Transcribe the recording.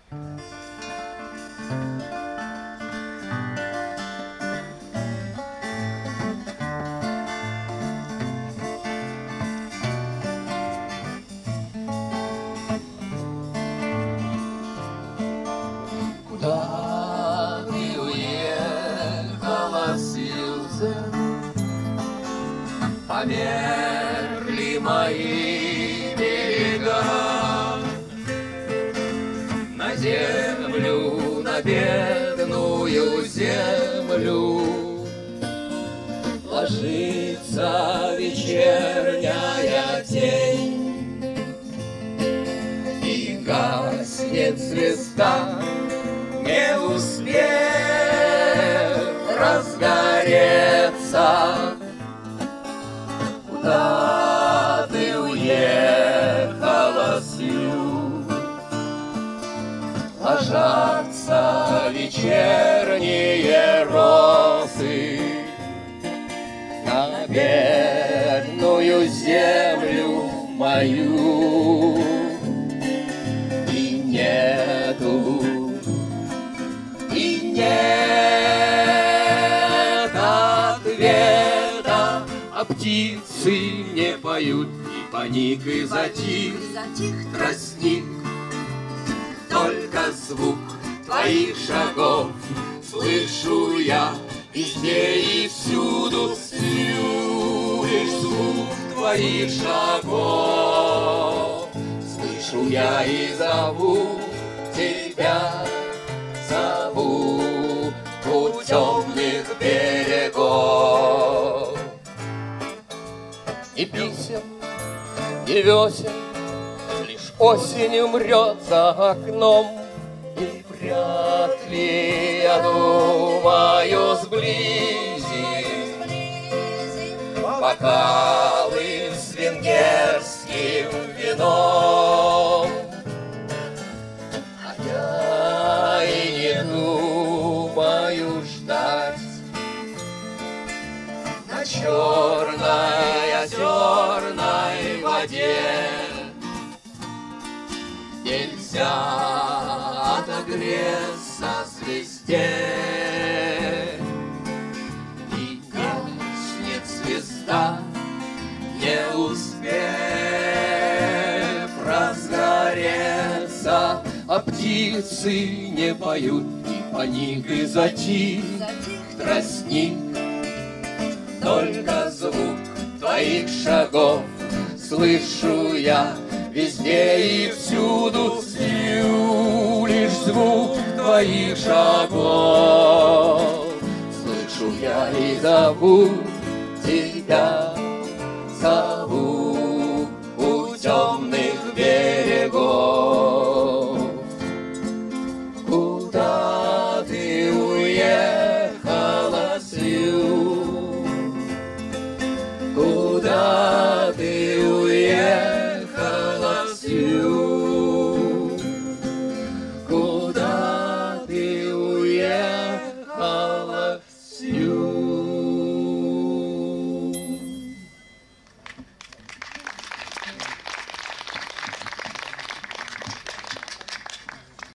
Куда ты уехала, Сьюзен? Померли мои берега на землю, на бедную землю. Ложится вечерняя тень, и гаснет звезда, не успев разгореться. Куда ты уехала, Сью? Ложатся вечерние росы на бедную землю мою, и нет ответа, а птицы не поют, и паник, и затих тростник. Только звук твоих шагов слышу я везде и всюду, Сью, лишь звук твоих шагов слышу я и зову тебя, зову у темных берегов. Ни писем, ни весен, лишь осень умрет за окном. И вряд ли, я думаю, сблизим бокалы с венгерским вином. А я и не думаю ждать на черной озерной воде. Нельзя отогреться звезде, и гаснет звезда, не успев разгореться, а птицы не поют, и паник, и затих тростник. Только звук твоих шагов слышу я везде и всюду, Сью, лишь звук твоих шагов слышу я и зову тебя.